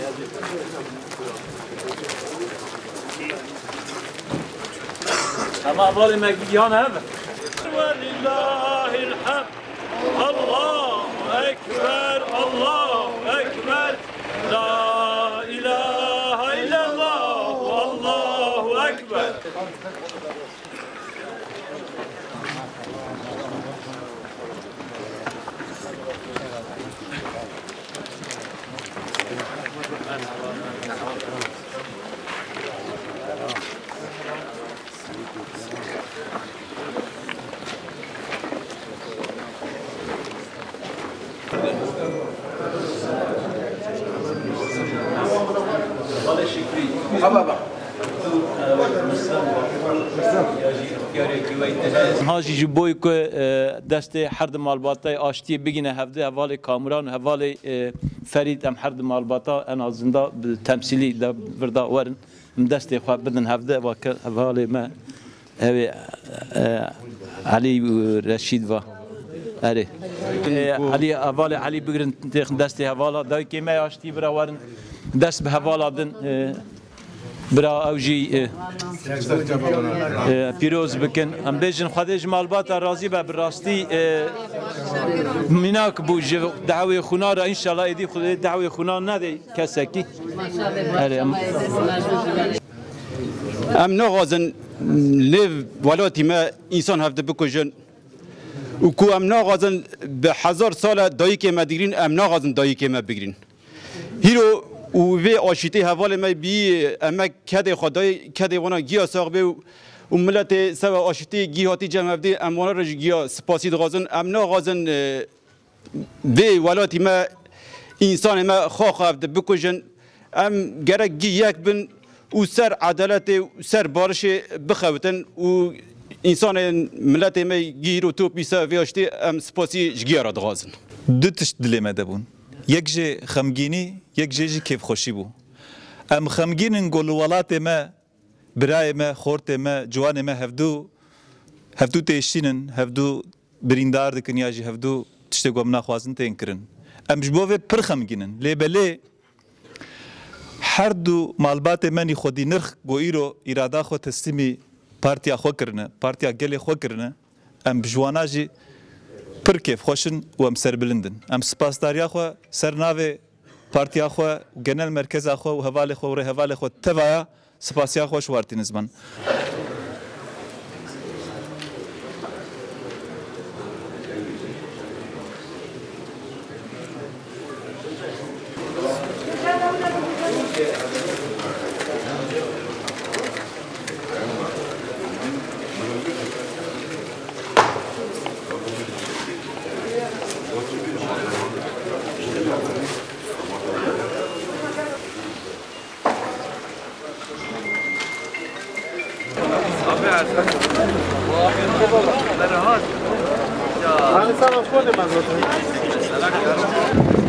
أما أبغى ما يجينا هذا. ولله الحمد. الله أكبر الله أكبر لا إله إلا الله والله أكبر. هاجي جبوي كو دست حرد مالباتا آشتی بگینه هفته حوالی کامران حوالی فرید ام حرد مالباتا انا زنده بالتمثيلي دا بردا ورن دست خواب بدن هفته و حوالی ما هوی علي رشيد و اره علي حوالی علي بگرن دست حوالا دای که ما آشتی برا ورن دست به حوالا دن برا اوجي پیروز بکن ام بیجن خودش مالبات راضی به براستی مناک بو دعوی خونا را ان شاء الله ایدی خود دعوی خونا نده کسکی ام نغازن لیو ولاتی ما انسان هفته بکجن و کو ام نغازن به 1000 سال دایی که ما دیگرین ام نغازن دایی که ما بگیرین هیرو و وی آشتی حوال ما بی اما کد خدای کد وانا گیا ساق به و ملت سوا آشتی گیاتی جمع بدی اموانا رج گیا سپاسی دغازن امنا غازن وی ولاتی ما انسان ما خاخ افد بکجن ام گرک گی یک بن و سر عدالت و سر بارش بخوتن و انسان ملت ما گیر و تو بیسا وی آشتی ام سپاسی جگیا را دغازن دو تشت دلی ما دبون یک جه خمگینی یک جه کیف خوشی بو ام خمگینن گلوالات ما برای ما خورت ما جوان ما هفدو تیشینن هفدو بریندار دکن یا جه هفدو تشت گم نخوازن تین کرن ام جبوه پر خمگینن لیبله هر دو مالبات منی خودی نرخ گویرو اراده خود تسلیمی پارتیا خو کرنه پارتیا گلی خو کرنه ام بجوانا جی پر کیف خوشن و ام سر بلندن ام سپاسداریا خو سر ناوه پارتیا خو گنل مرکز خو و حواله خو و حواله خو تبایا سپاسیا خوش وارتین زمان Hani sana hoş geldin ben zaten.